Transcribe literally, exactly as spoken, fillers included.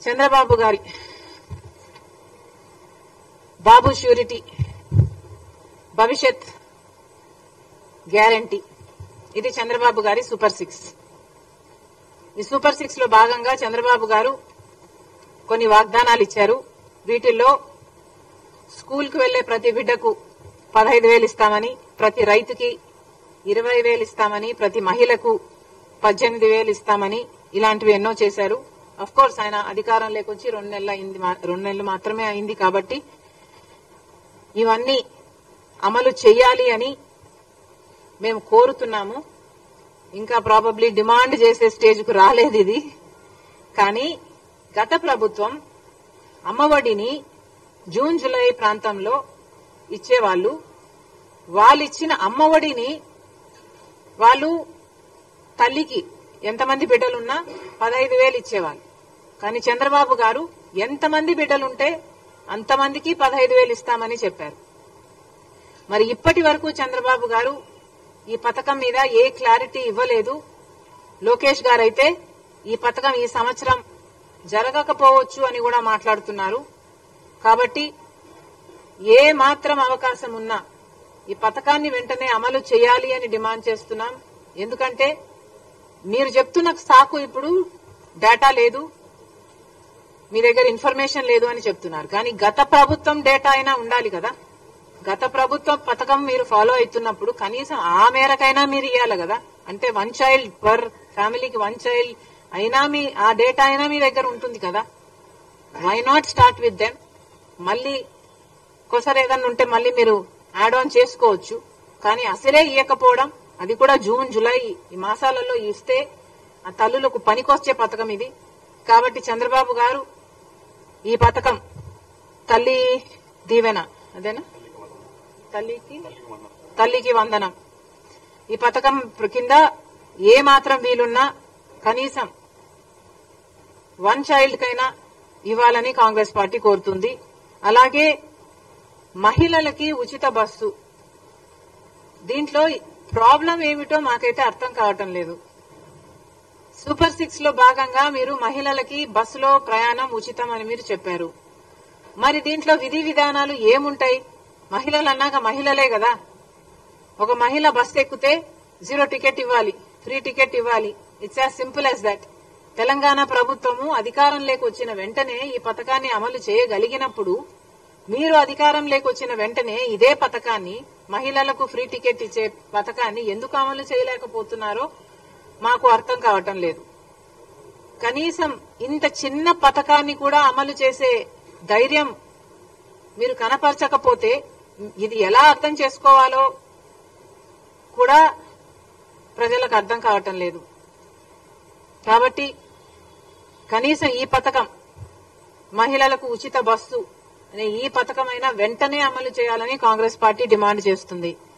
చంద్రబాబు గారి బాబు ష్యూరిటీ భవిష్యత్ గ్యారంటీ ఇది చంద్రబాబు గారి సూపర్ సిక్స్. ఈ సూపర్ సిక్స్ లో భాగంగా చంద్రబాబు గారు కొన్ని వాగ్దానాలు ఇచ్చారు. వీటిల్లో స్కూల్ కు వెళ్లే ప్రతి బిడ్డకు పదహైదు వేలు ఇస్తామని, ప్రతి రైతుకి ఇరవై వేలు ఇస్తామని, ప్రతి మహిళకు పద్దెనిమిది వేలు ఇస్తామని ఇలాంటివి ఎన్నో చేశారు. అఫ్ కోర్స్ ఆయన అధికారం లేకొచ్చి రెండు నెలలు అయింది రెండు నెలలు మాత్రమే అయింది కాబట్టి ఇవన్నీ అమలు చేయాలి అని మేము కోరుతున్నాము. ఇంకా ప్రాబబ్లీ డిమాండ్ చేసే స్టేజ్ కు రాలేదు ఇది. కానీ గత ప్రభుత్వం అమ్మఒడిని జూన్ జూలై ప్రాంతంలో ఇచ్చేవాళ్లు. వాళ్ళు ఇచ్చిన అమ్మఒడిని వాళ్ళు తల్లికి ఎంతమంది బిడ్డలున్నా పదహైదు వేలు ఇచ్చేవాళ్ళు. కానీ చంద్రబాబు గారు ఎంతమంది బిడ్డలుంటే అంతమందికి పదహైదు వేలు ఇస్తామని చెప్పారు. మరి ఇప్పటి వరకు చంద్రబాబు గారు ఈ పథకం మీద ఏ క్లారిటీ ఇవ్వలేదు. లోకేష్ గారైతే ఈ పథకం ఈ సంవత్సరం జరగకపోవచ్చు అని కూడా మాట్లాడుతున్నారు. కాబట్టి ఏ మాత్రం అవకాశం ఉన్నా ఈ పథకాన్ని వెంటనే అమలు చేయాలి అని డిమాండ్ చేస్తున్నాం. ఎందుకంటే మీరు చెప్తున్న సాకు ఇప్పుడు డేటా లేదు, మీ దగ్గర ఇన్ఫర్మేషన్ లేదు అని చెప్తున్నారు. కానీ గత ప్రభుత్వం డేటా అయినా ఉండాలి కదా. గత ప్రభుత్వం పథకం మీరు ఫాలో అవుతున్నప్పుడు కనీసం ఆ మేరకైనా మీరు ఇవ్వాలి కదా. అంటే వన్ చైల్డ్ పర్ ఫ్యామిలీకి వన్ చైల్డ్ అయినా మీ ఆ డేటా అయినా మీ దగ్గర ఉంటుంది కదా. Why not start with them? మళ్ళీ కొసరు ఏదన్నా ఉంటే మళ్ళీ మీరు యాడ్ ఆన్ చేసుకోవచ్చు. కానీ అసలే ఇవ్వకపోవడం, అది కూడా జూన్ జూలై ఈ మాసాలలో ఇస్తే ఆ తల్లులకు పనికొచ్చే పథకం ఇది. కాబట్టి చంద్రబాబు గారు ఈ పథకం తల్లి దీవెన అదేనా తల్లికి తల్లికి వందనం ఈ పథకం కింద ఏ మాత్రం వీలున్నా కనీసం వన్ చైల్డ్ కైనా ఇవ్వాలని కాంగ్రెస్ పార్టీ కోరుతుంది. అలాగే మహిళలకి ఉచిత బస్సు, దీంట్లో ప్రాబ్లం ఏమిటో మాకైతే అర్థం కావటం లేదు. సూపర్ సిక్స్ లో భాగంగా మీరు మహిళలకి బస్సులో ప్రయాణం ఉచితం అని మీరు చెప్పారు. మరి దీంట్లో విధి విధానాలు ఏముంటాయి? మహిళలు అన్నాక మహిళలే కదా. ఒక మహిళ బస్సు ఎక్కితే జీరో టికెట్ ఇవ్వాలి, ఫ్రీ టికెట్ ఇవ్వాలి. It's as simple as that. Telangana ప్రభుత్వము అధికారంలోకి వచ్చిన వెంటనే ఈ పథకాన్ని అమలు చేయగలిగినప్పుడు మీరు అధికారంలోకి వచ్చిన వెంటనే ఇదే పథకాన్ని, మహిళలకు ఫ్రీ టికెట్ ఇచ్చే పథకాన్ని ఎందుకు అమలు చేయలేకపోతున్నారో మాకు అర్థం కావటం లేదు. కనీసం ఇంత చిన్న పథకాన్ని కూడా అమలు చేసే ధైర్యం మీరు కనపరచకపోతే ఇది ఎలా అర్థం చేసుకోవాలో కూడా ప్రజలకు అర్థం కావటం లేదు. కాబట్టి కనీసం ఈ పథకం, మహిళలకు ఉచిత బస్సు అనే ఈ పథకమైనా వెంటనే అమలు చేయాలని కాంగ్రెస్ పార్టీ డిమాండ్ చేస్తుంది.